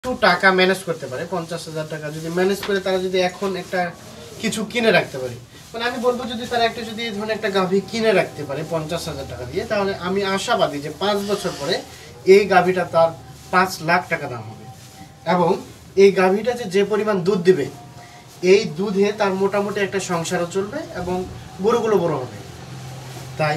টাকা ম্যানেজ করতে পারে, 50,000 টাকা যদি ম্যানেজ করে তারা যদি এখন একটা কিছু কিনে রাখতে পারে, মানে আমি বলবো যদি তারা একটা যদি এই ধরনের একটা গাভী কিনে রাখতে পারে 50,000 টাকা দিয়ে, তাহলে আমি আশাবাদী যে 5 বছর পরে এই গাভীটা তার 5 লাখ টাকা দাম হবে। এবং এই গাভীটা যে পরিমাণ দুধ দিবে, এই দুধে তার মোটামুটি একটা সংসারও চলবে এবং গরুগুলো বড় হবে। তাই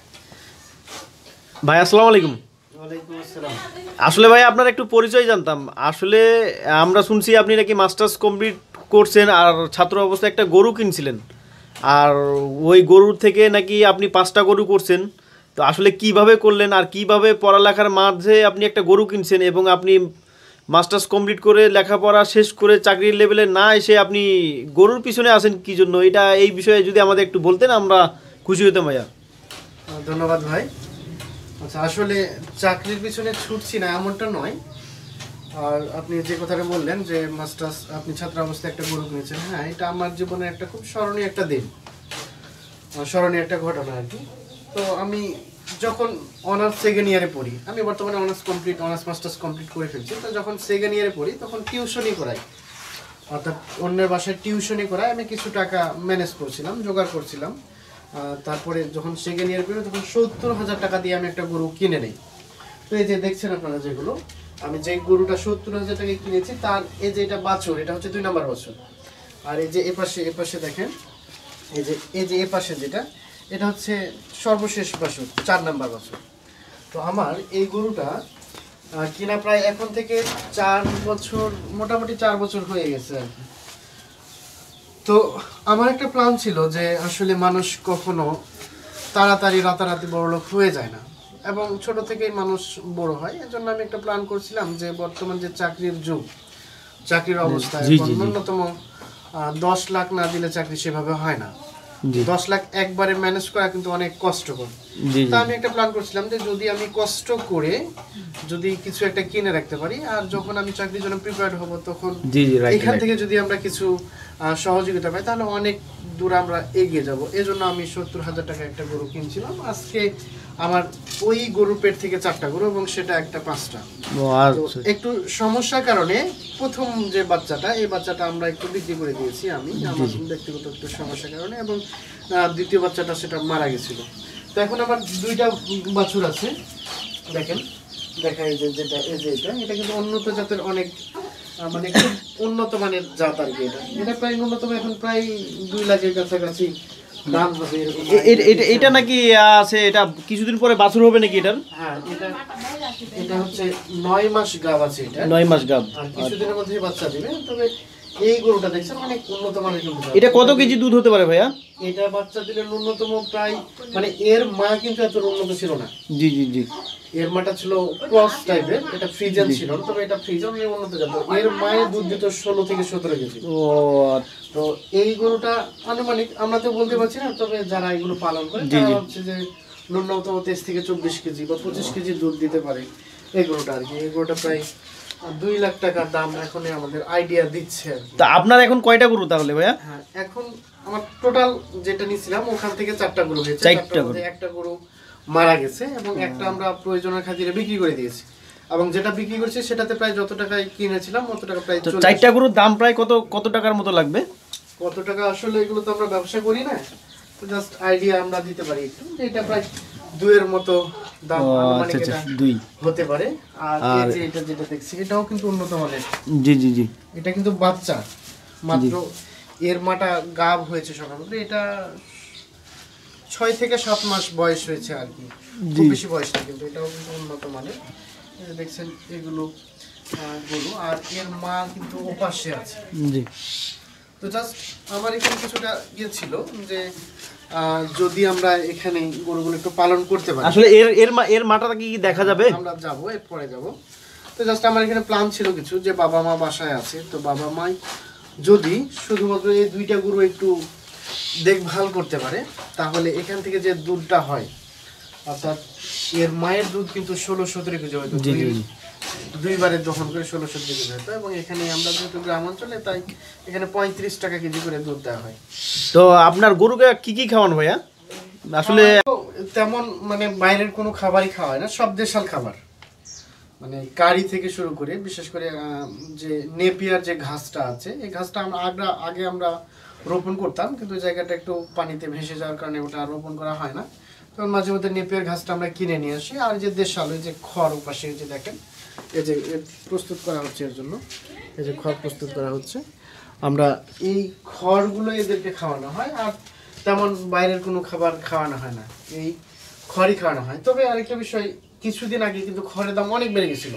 ভাই আসসালামু আলাইকুম। ওয়ালাইকুম আসসালাম। আসলে ভাই আপনার একটু পরিচয় জানতাম। আসলে আমরা শুনছি আপনি নাকি মাস্টার্স কমপ্লিট করছেন আর ছাত্র অবস্থায় একটা গরু কিনছিলেন, আর ওই গরুর থেকে নাকি আপনি 5টা গরু করছেন। তো আসলে কিভাবে করলেন আর কিভাবে পড়ালেখার মাঝে আপনি একটা গরু কিনছেন এবং আপনি মাস্টার্স কমপ্লিট করে লেখাপড়া শেষ করে চাকরির লেভেলে না এসে আপনি গরুর পিছনে আসেন কী জন্য, এটা এই বিষয়ে যদি আমাদের একটু বলতেন আমরা খুশি হতাম ভাইয়া। ধন্যবাদ ভাই। আচ্ছা, আসলে চাকরির পিছনে ছুটছি না এমনটা নয়। আর আপনি যে কথাটা বললেন যে মাস্টার্স আপনি ছাত্র অবস্থায় একটা গরু কিনেছেন, হ্যাঁ এটা আমার জীবনে একটা খুব স্মরণীয় একটা দিন, স্মরণীয় একটা ঘটনা আর কি। তো আমি যখন অনার্স সেকেন্ড ইয়ারে পড়ি, আমি বর্তমানে অনার্স মাস্টার্স কমপ্লিট করে ফেলছি, তো যখন সেকেন্ড ইয়ারে পড়ি তখন টিউশনই করাই, অর্থাৎ অন্যের বাসায় টিউশনই করাই আমি কিছু টাকা ম্যানেজ করছিলাম, জোগাড় করছিলাম। তারপরে যখন সেকেন্ড ইয়ার পড়ি তখন 70,000 টাকা দিয়ে আমি একটা গরু কিনে নিই। তো এই যে দেখছেন আপনারা যেগুলো, আমি যে গরুটা 70,000 টাকায় কিনেছি, তার এই যে এটা বাছুর, এটা হচ্ছে 2 নম্বর বাছুর। আর এই যে এপাশে দেখেন, এই যে এপাশে যেটা, এটা হচ্ছে সর্বশেষ বাছুর, 4 নম্বর বাছুর। তো আমার এই গরুটা কিনা প্রায় এখন থেকে 4 বছর, মোটামুটি 4 বছর হয়ে গেছে আর কি। তো আমার একটা প্ল্যান ছিল যে আসলে মানুষ কখনো তাড়াতাড়ি রাতারাতি বড়লোক হয়ে যায় না, এবং ছোট থেকেই মানুষ বড় হয়। এজন্য আমি একটা প্ল্যান করছিলাম যে বর্তমান যে চাকরির যুগ, চাকরির অবস্থা, ন্যূনতম 10 লাখ না দিলে চাকরি সেভাবে হয় না। 10 লাখ একবারে ম্যানেজ করা কিন্তু অনেক কষ্টকর। তা আমি একটা প্ল্যান করছিলাম যে যদি আমি কষ্ট করে যদি কিছু একটা কিনে রাখতে পারি, আর যখন আমি চাকরির জন্য প্রিপেয়ার্ড হব তখন এখান থেকে যদি আমরা কিছু সহযোগিতা পাই তাহলে অনেক দূর আমরা এগিয়ে যাব। এজন্য আমি 70,000 টাকা একটা গরু কিনছিলাম। আজকে আমার ওই গরুর পেট থেকে 4টা গরু, এবং সেটা একটা 5টা। একটু সমস্যার কারণে প্রথম যে বাচ্চাটা, এই বাচ্চাটা আমরা একটু বিক্রি করে দিয়েছি আমি, আমার ব্যক্তিগত একটু সমস্যার কারণে, এবং দ্বিতীয় বাচ্চাটা সেটা মারা গেছিল। তো এখন আমার 2টা বাছুর আছে, দেখেন দেখাই যে যেটা এই যে এটা কিন্তু উন্নত জাতের, অনেক মানে খুব উন্নত মানের জাত আর কি। এটা প্রায় ন্যূনতম এখন প্রায় 2 লাখের কাছাকাছি দাম হবে। এটা নাকি আছে, এটা কিছুদিন পরে বাছুর হবে নাকি এটার? হ্যাঁ, এটা হচ্ছে 9 মাস গাব আছে, এটা 9 মাস গাব, আর কিছুদিনের মধ্যে বাচ্চা দিবে। তবে এই গরুটা দেখছেন অনেক উন্নত মানের কিন্তু। এটা কত কেজি দুধ হতে পারে ভাইয়া? এটা বাচ্চা দিলে ন্যূনতম প্রায়, মানে এর মা কিন্তু এত উন্নত ছিল না। জি জি জি, এর মাটা ছিল ক্রস টাইপের, এটা ফ্রিজিয়ান ছিল, তবে এটা ফ্রিজিয়ান এর উন্নত জাত। এর মায়ের দুধ দিত 16 থেকে 17 কেজি। ও, তো এই গরুটা আনুমানিক আমরা তো বলতে পারছি না, তবে যারা এগুলো পালন করে তারা হচ্ছে যে ন্যূনতম 23 থেকে 24 কেজি বা 25 কেজি দুধ দিতে পারে এই গরুটা আর কি। এই গরুটা প্রায় 2 লাখ টাকার দাম এখন আমাদের আইডিয়া দিচ্ছে। তা আপনার এখন কয়টা গরু তাহলে ভাইয়া? হ্যাঁ, এখন আমার টোটাল যেটা নিছিলাম ওখান থেকে 4টা গরু হয়েছে। 4টা গরু, একটা গরু মারা গেছে এবং একটা আমরা প্রয়োজনের খাতিরে বিক্রি করে দিয়েছি, এবং যেটা বিক্রি করেছি সেটাতে প্রায় যত টাকায় কিনেছিলাম তত টাকা প্রায়। 4টা গরুর দাম প্রায় কত টাকার মতো লাগবে? কত টাকা আসলে এগুলো তো আমরা ব্যবসা করি না, তো জাস্ট আইডিয়া আমরা দিতে পারি একটু, যে এটা প্রায় 2 এর মতো দাম মানে এটা 2 হতে পারে। আর এই যে এটা যেটা দেখছি এটাও কিন্তু উন্নত মানের। জি জি জি, এটা কিন্তু বাচ্চা মাত্র, এর মাটা গাব হয়েছে সকালে, এটা 6 থেকে 7 মাস বয়স হয়েছে আর কি, খুব বেশি বয়স না, কিন্তু এটাও কিন্তু উন্নত মানের। দেখছেন এগুলো গরু, আর এর মা কিন্তু ওপাশে আছে। জি, তো জাস্ট আমার এখানে কিছুটা ইয়ে ছিল যে যদি আমরা এখানে গরুগুলো একটু পালন করতে পারি। আসলে এর মাটা কি দেখা যাবে? আমরা যাবো, এরপরে যাবো। তো জাস্ট আমার এখানে প্ল্যান ছিল কিছু, যে বাবা মা বাসায় আছে, তো বাবা মাই যদি শুধুমাত্র এই 2টা গরু একটু দেখভাল করতে পারে তাহলে এখান থেকে যে দুধটা হয়, অর্থাৎ এর মায়ের দুধ কিন্তু 16-17 কেজি হয়তো, 2বারে দহন করে 16-17 কেজি হয়তো। এবং এখানে আমরা যেহেতু গ্রাম অঞ্চলে, তাই এখানে 35 টাকা কেজি করে দুধ দেওয়া হয়। তো আপনার গরুকে কি খাওয়ান ভাইয়া? আসলে তেমন মানে বাইরের কোনো খাবারই খাওয়ায় না, সব দেশাল খাবার, মানে কারি থেকে শুরু করে বিশেষ করে যে নেপিয়ার যে ঘাসটা আছে এই ঘাসটা আগে আমরা রোপণ করতাম, কিন্তু ওই জায়গাটা একটু পানিতে ভেসে যাওয়ার কারণে ওটা রোপণ করা হয় না। তখন মাঝে মধ্যে নেপিয়ার ঘাসটা আমরা কিনে নিয়ে আসি। আর যে দেশাল ওই যে খড় উপাশে যে দেখেন এই যে প্রস্তুত করা হচ্ছে এর জন্য, এই যে খড় প্রস্তুত করা হচ্ছে, আমরা এই খড়গুলো এদেরকে খাওয়ানো হয়। আর তেমন বাইরের কোনো খাবার খাওয়ানো হয় না, এই খড়ই খাওয়ানো হয়। তবে আরেকটা বিষয়, কিছুদিন আগে কিন্তু খড়ের দাম অনেক বেড়ে গেছিল,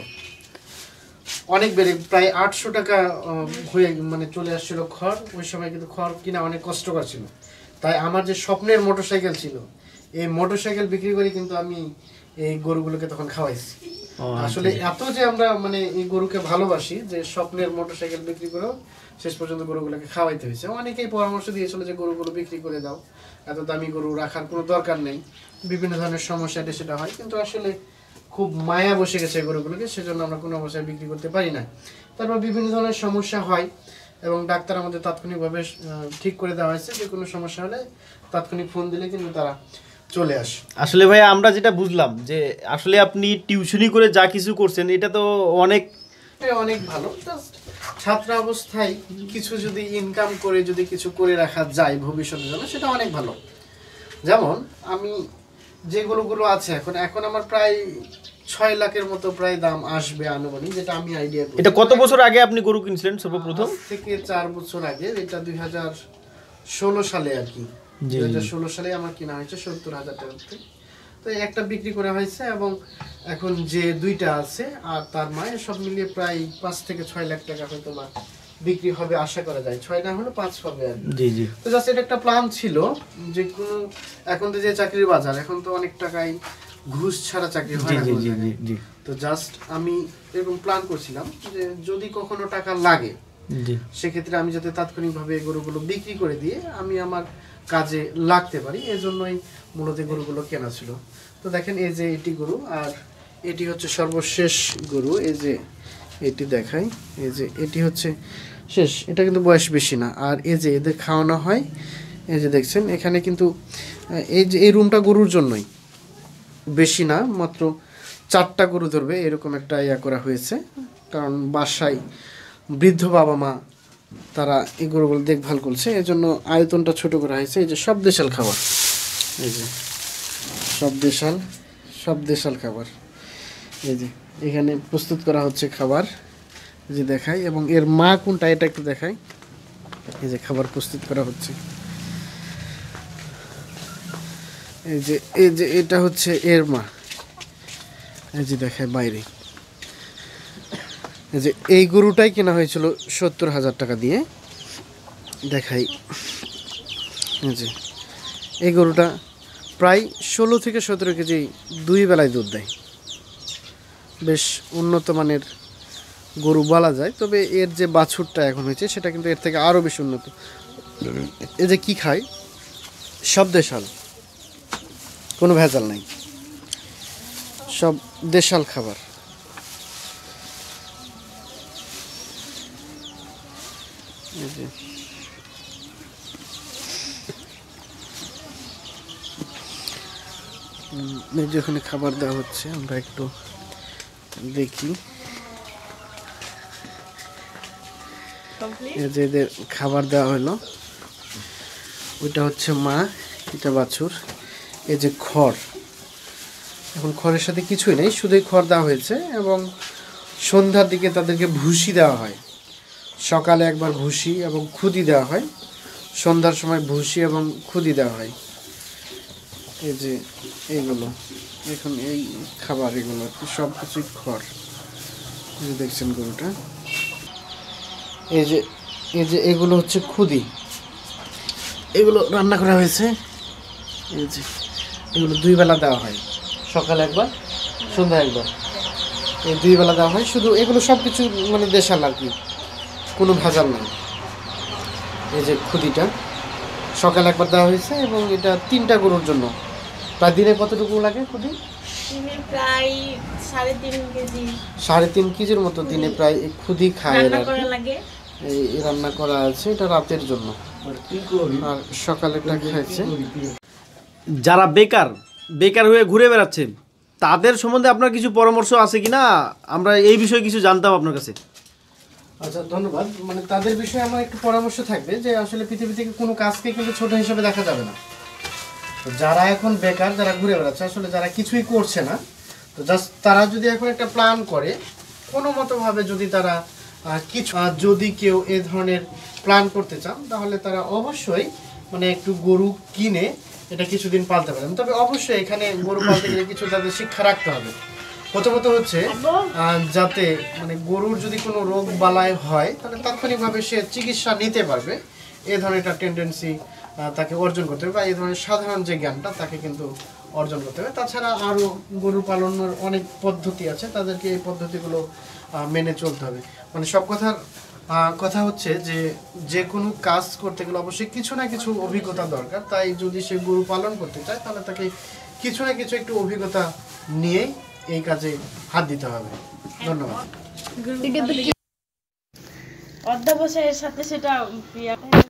অনেক বেড়ে প্রায় 800 টাকা হয়ে মানে চলে আসছিল খড়। ওই সময় কিন্তু খড় কিনা অনেক কষ্টকর ছিল। তাই আমার যে স্বপ্নের মোটরসাইকেল ছিল, এই মোটরসাইকেল বিক্রি করে কিন্তু আমি এই গরুগুলোকে তখন খাওয়াইছি। আসলে এত যে আমরা মানে এই গরুকে ভালোবাসি যে স্বপ্নের মোটরসাইকেল বিক্রি করেও শেষ পর্যন্ত গরুগুলোকে খাওয়াইতে হয়েছে। অনেকেই পরামর্শ দিয়েছিল যে গরুগুলো বিক্রি করে দাও, এত দামি গরু রাখার কোনো দরকার নেই, বিভিন্ন ধরনের সমস্যা সেটা হয়। কিন্তু আসলে খুব মায়া বসে গেছে গরুগুলোকে, সেজন্য আমরা কোনো অবস্থায় বিক্রি করতে পারি না। তারপর বিভিন্ন ধরনের সমস্যা হয় এবং ডাক্তার আমাদের তাৎক্ষণিকভাবে ঠিক করে দেওয়া হয়েছে যে কোনো সমস্যা হলে তাৎক্ষণিক ফোন দিলে কিন্তু তারা চলে আসে। আসলে ভাই আমরা যেটা বুঝলাম যে আসলে আপনি টিউশনি করে যা কিছু করছেন এটা তো অনেক অনেক ভালো। জাস্ট ছাত্র অবস্থায় কিছু যদি ইনকাম করে যদি কিছু করে রাখা যায় ভবিষ্যতের জন্য, সেটা অনেক ভালো। যেমন আমি যে গরুগুলো আছে এখন আমার প্রায় 6 লাখের মতো প্রায় দাম আসবে আনুমানিক, যেটা আমি আইডিয়া করি। এটা কত বছর আগে আপনি গরু কিনছিলেন সর্বপ্রথম? থেকে 4 বছর আগে, এটা 2016 সালে আর কি। 2016 সালে আমার কিনা হয়েছে 70,000 টাকাতে। তো একটা বিক্রি করা হয়েছে এবং এখন যে দুইটা আছে আর তার মায়ের সব মিলিয়ে প্রায় 5 থেকে 6 লাখ টাকা হয়তো বা বিক্রি হবে আশা করা যায়। 6 না হলে 5 হবে আর জি জি। তো জাস্ট এটা একটা প্ল্যান ছিল যে কোনো এখন তো যে চাকরির বাজার, এখন তো অনেক টাকাই ঘুষ ছাড়া চাকরি হয় না। তো জাস্ট আমি এরকম প্ল্যান করছিলাম যে যদি কখনো টাকা লাগে সেক্ষেত্রে আমি যাতে তাৎক্ষণিকভাবে গরুগুলো বিক্রি করে দিয়ে আমি আমার কাজে লাগতে পারি, এজন্যই মূলত গরুগুলো কেনা ছিল। তো দেখেন এই যে এটি গরু, আর এটি হচ্ছে সর্বশেষ গরু। এই যে এটি দেখাই, এই যে এটি হচ্ছে শেষ, এটা কিন্তু বয়স বেশি না। আর এই যে এদের খাওয়ানো হয়, এই যে দেখছেন এখানে কিন্তু এই যে এই রুমটা গরুর জন্যই, বেশি না, মাত্র 4টা গরু ধরবে এরকম একটা ইয়া করা হয়েছে। কারণ বাসায় বৃদ্ধ বাবা মা তারা এই গরুগুলো দেখভাল করছে, এই জন্য আয়তনটা ছোট করা হয়েছে। এই যে সব দেশাল খাবার, এই যে সব দেশাল খাবার, এই যে এখানে প্রস্তুত করা হচ্ছে খাবার, যে দেখাই। এবং এর মা কোনটা এটা একটু দেখাই, এই যে খাবার প্রস্তুত করা হচ্ছে। এই যে এটা হচ্ছে এর মা, এই যে দেখায় বাইরে। এই যে এই গরুটাই কেনা হয়েছিল 70,000 টাকা দিয়ে, দেখাই। এই যে এই গরুটা প্রায় 16 থেকে 17 কেজি 2 বেলায় দুধ দেয়, বেশ উন্নত মানের গরু বলা যায়। তবে এর যে বাছুরটা এখন হয়েছে সেটা কিন্তু এর থেকে আরও বেশি উন্নত। এই যে কি খায়, সব দেশাল, কোনো ভেজাল নাই, সব দেশাল খাবার। যেখানে খাবার দেওয়া হচ্ছে আমরা একটু দেখি। এই যে এদের খাবার দেওয়া হলো, ওইটা হচ্ছে মা, এটা বাছুর। এই যে খড়, এখন খড়ের সাথে কিছুই নেই, শুধুই খড় দেওয়া হয়েছে। এবং সন্ধ্যার দিকে তাদেরকে ভুসি দেওয়া হয়, সকালে একবার ভুসি এবং খুদি দেওয়া হয়, সন্ধ্যার সময় ভুসি এবং খুদি দেওয়া হয়। এই যে এইগুলো এখন এই খাবার, এগুলো সব কিছুই খড়। এই যে দেখছেন গরুটা, এই যে এগুলো হচ্ছে খুদি, এগুলো রান্না করা হয়েছে। এই যে এগুলো 2 বেলা দেওয়া হয়, সকালে একবার সন্ধ্যা একবার, এই 2 বেলা দেওয়া হয়। শুধু এগুলো সব কিছু মানে দেশাল আর কি, কোনো ভেজাল নাই। এই যে খুদিটা সকালে একবার দেওয়া হয়েছে এবং এটা 3টা গরুর জন্য। প্রায় দিনে কতটুকু লাগে খুদি? প্রায় 3.5 কেজি, 3.5 কেজির মতো দিনে প্রায় খুদি খায়। এই রান্না করা আছে, এটা রাতের জন্য, আর সকালেটা খাইছে। যারা বেকার হয়ে ঘুরে বেড়াচ্ছেন তাদের সম্বন্ধে আপনার কিছু পরামর্শ আছে কিনা, আমরা এই বিষয়ে কিছু জানতাম আপনার কাছে। আচ্ছা, ধন্যবাদ। মানে তাদের বিষয়ে আমার একটু পরামর্শ থাকবে যে আসলে পৃথিবী থেকে কোনো কাজকে কিন্তু ছোট হিসেবে দেখা যাবে না। তো যারা এখন বেকার, যারা ঘুরে বেড়াচ্ছে, আসলে যারা কিছুই করছে না, তো জাস্ট তারা যদি এখন একটা প্ল্যান করে কোনো মতোভাবে, যদি তারা কিছু যদি কেউ এ ধরনের প্ল্যান করতে চান, তাহলে তারা অবশ্যই মানে একটু গরু কিনে এটা কিছুদিন পালতে পারেন। তবে অবশ্যই এখানে গরু পালতে গেলে কিছু তাদের শিক্ষা রাখতে হবে। প্রথমত হচ্ছে যাতে মানে গরুর যদি কোনো রোগ বালাই হয় তাহলে তাৎক্ষণিকভাবে সে চিকিৎসা নিতে পারবে, এ ধরনের একটা টেন্ডেন্সি তাকে অর্জন করতে হবে, বা এই ধরনের সাধারণ যে জ্ঞানটা তাকে কিন্তু অর্জন করতে হবে। তাছাড়া আরও গরু পালনের অনেক পদ্ধতি আছে, তাদেরকে এই পদ্ধতিগুলো মেনে চলতে হবে। মানে সব কথা হচ্ছে যে যে কোনো কাজ করতে গেলে অবশ্যই কিছু না কিছু অভিজ্ঞতা দরকার। তাই যদি সে গরু পালন করতে চায় তাহলে তাকে কিছু না কিছু একটু অভিজ্ঞতা নিয়ে এই কাজে হাত দিতে হবে। ধন্যবাদ। অধ্যাবসায়ের সাথে সেটা